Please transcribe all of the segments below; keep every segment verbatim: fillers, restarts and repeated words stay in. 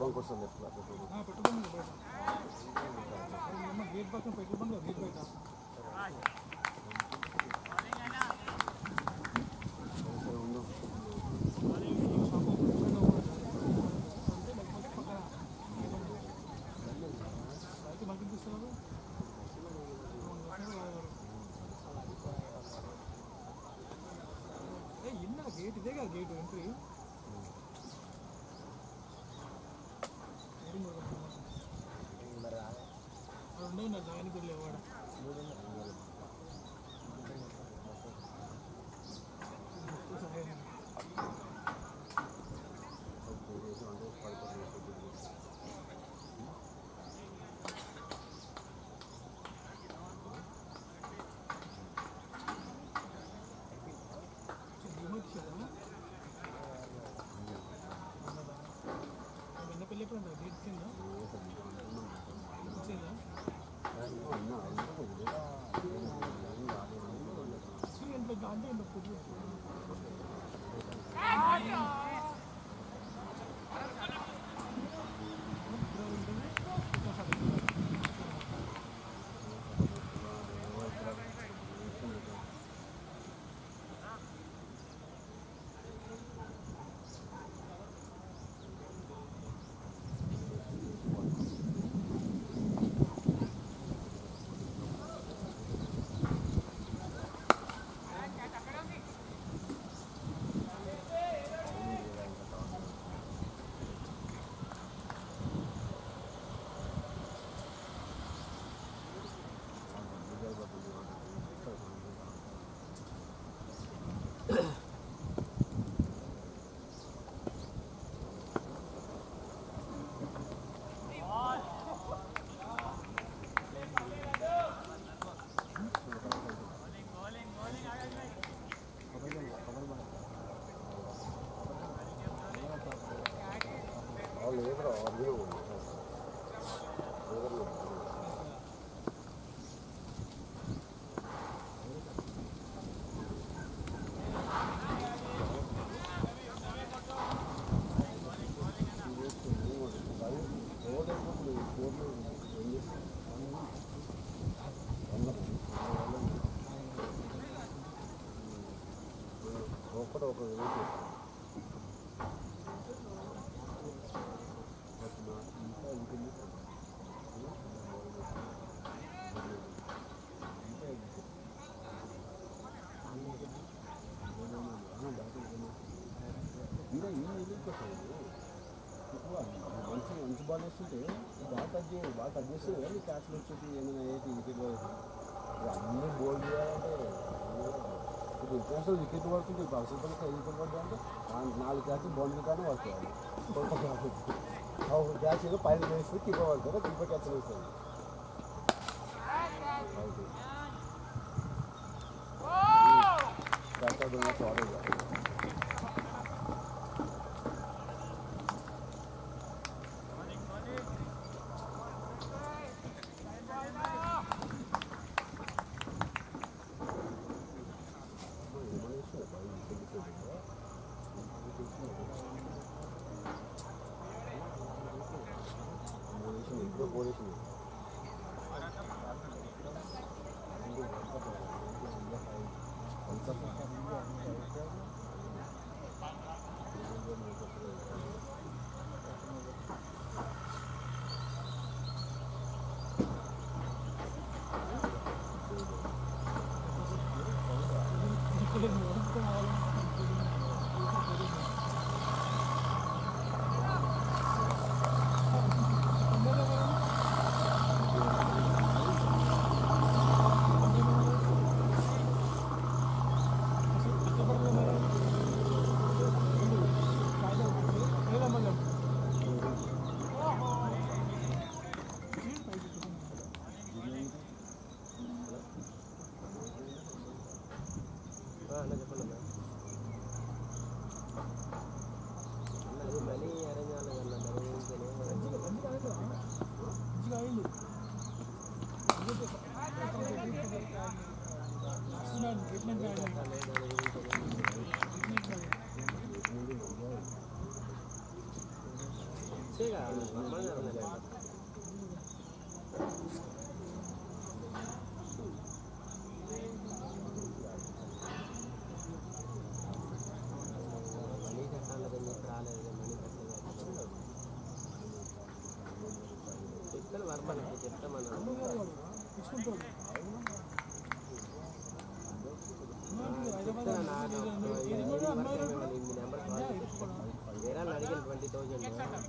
లోపలికి వస్తుంది గేట్ పక్కన పెట్టుకోండి గేట్ బయట గేట్ ఇదేగా గేట్ ఎంట్రీ ఉండవు నా దానికి వెళ్ళేవాడ వెన్నపల్లి ఎప్పుడన్నా గేట్ కింద మంచి బాల్ వేస్తుంటే బాగా కట్ చేయాలి బాగా కట్ చేస్తే వెళ్ళి క్యాచ్లు వచ్చేసి ఏమైనా ఏంటి వికెట్ అన్నీ బోల్డ్ చేయాలంటే ఇప్పుడు ఇంటర్నేషనల్ వికెట్ పడుతుంది ఇప్పుడు అసలు పడితే ఐదు వికెట్ పడుతుంది అంటే నాలుగు క్యాచ్లు బౌండరీ కానీ పడుతుంది ఒక క్యాచ్ ఏదో పైన వేస్తే కీపర్ పడుతుంది కీపర్ క్యాచ్ వేస్తుంది క్యాచ్ అవుతుంది ఆర్డర్ ట్వంటీ థౌసండ్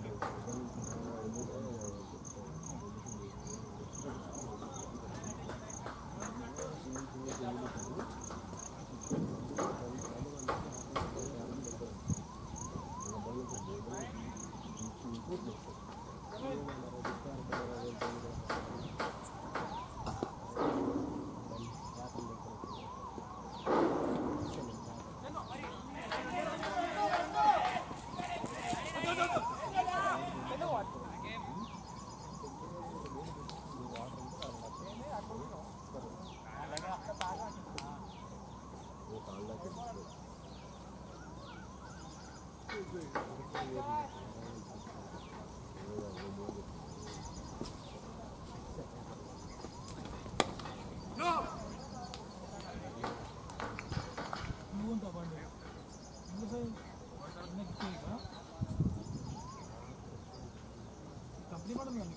కంపెనీ కూడా ఉంది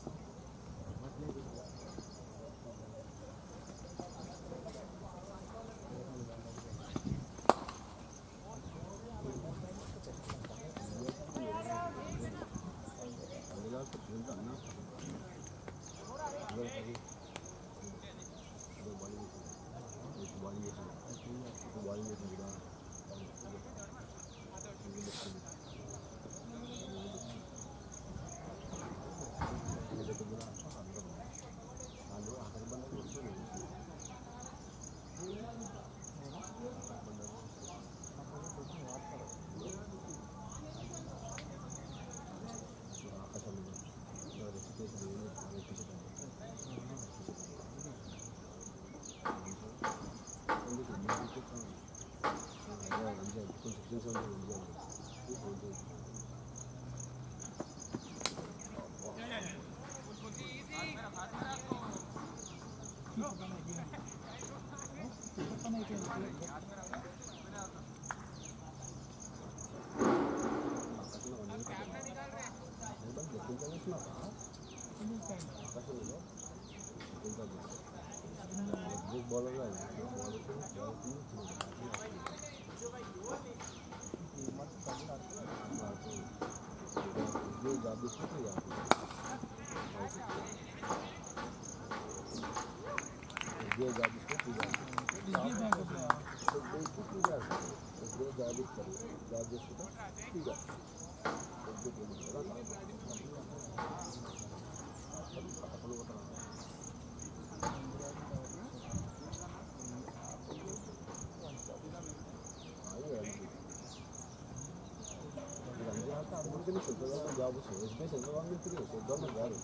job SBI central government state government కాదు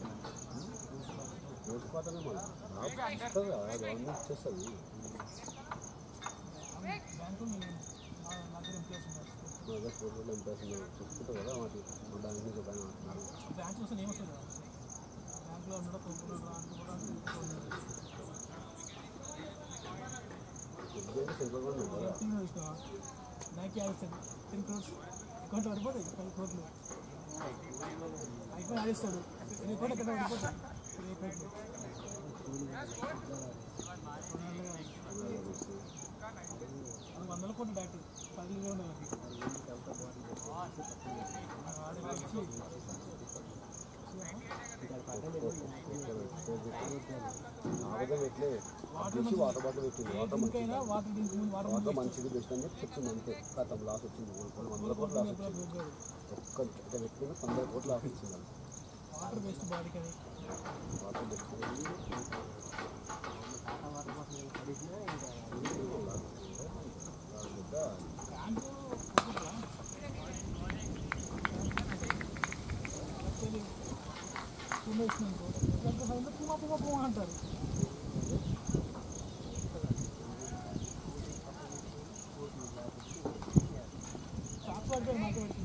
కోర్టుపాతనే మనం నాకు ఇస్తుంది కదా గవర్నమెంట్ ఇచ్చేస్తుంది కోర్టులో ఎంప్లాయీస్ చెప్పుకుంటారు కదా వాటి మా బ్యాంక్ నుంచి ఒక ఎస్బీఐ సెంట్రల్ గవర్నమెంట్ కదా అకౌంట్ పడిపోతాయి పది కోట్లు అయిపోయి ఆడిస్తాడు ఎన్ని కోట్లు ఎక్కడ పడిపోతాయి వందల కోట్లు బ్యాట్ పది ఉన్న వాటర్ బాటిల్ పెట్టింది వాటర్ వాటర్ మంచిగా బెస్ట్ అని చెప్పి చెప్తుంది అంతే కథం లాస్ వచ్చింది వందల కోట్లు లాస్ వచ్చింది ఒక్క వ్యక్తిగా వందల కోట్లు లాస్ వచ్చింది వాటర్ బెస్ట్ బాడీకి water best Puma Puma Puma అంటారు చాక్లెట్ మాకు పెడుతుంది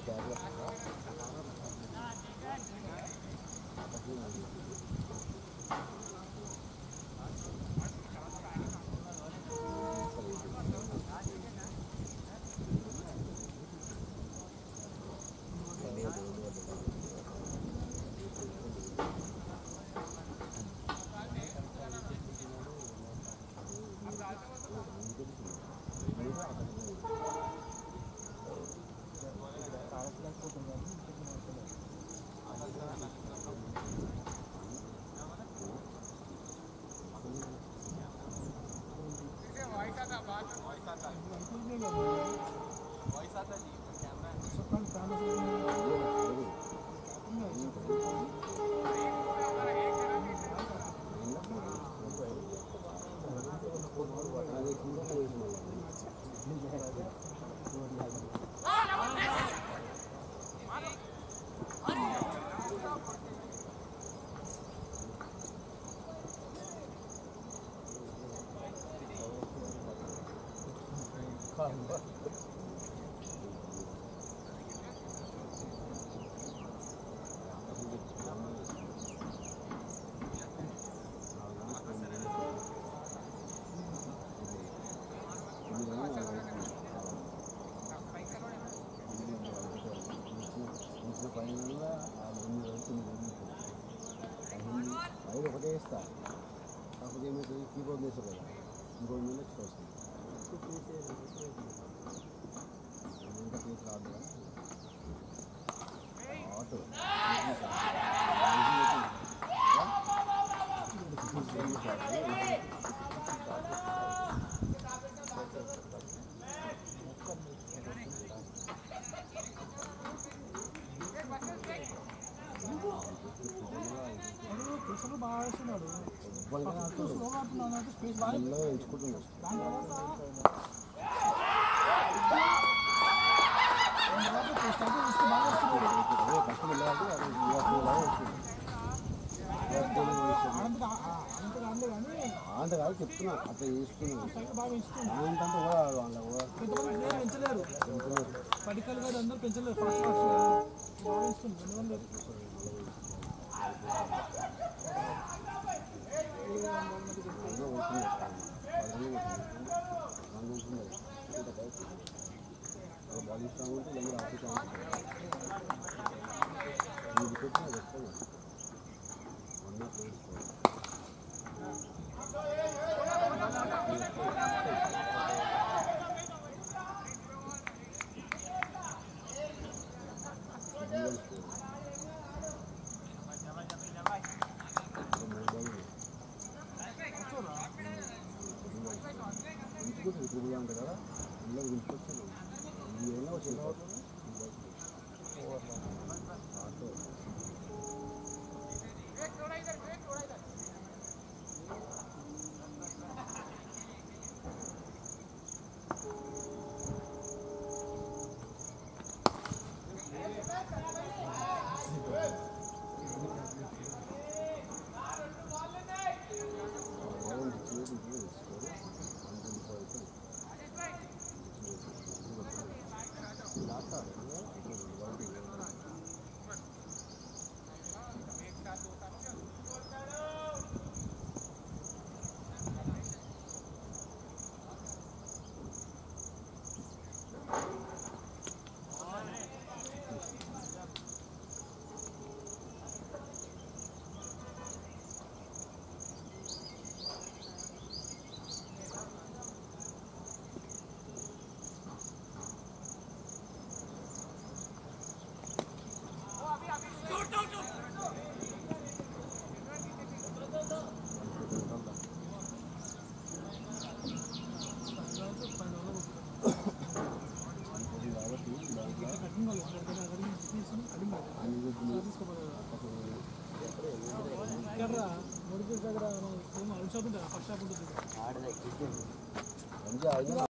keyboard neyse böyle. Keyboard neyse çıkarsın. Bunda bir kaldı ya. Auto. అంతకాదు చెప్తున్నా అట్లా చేస్తున్నాను ఏంటంటే పెంచలేరు పడికలు గారు అందరూ పెంచలేరు ఫాస్ట్ ఫాస్ట్ బాడీ స్ట్రాంగ్ ఉంటే ఇలా ఆఫీస్ అన్న అంటే కదా ఇలా వినిపించాను ఇది ఏమైనా వచ్చింది ఇక్కడ